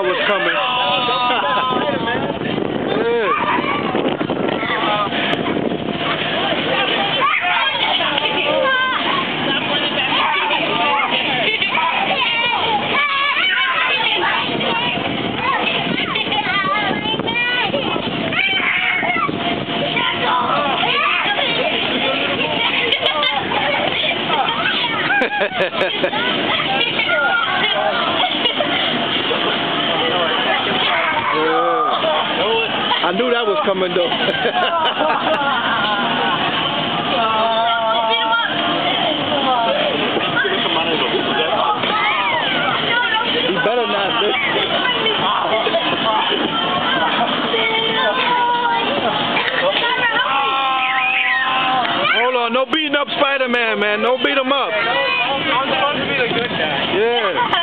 that was coming. I knew that was coming though. He better not do. Hold on, no beating up Spider-Man, man. No beat him up. I'm supposed to be the good guy. Yeah.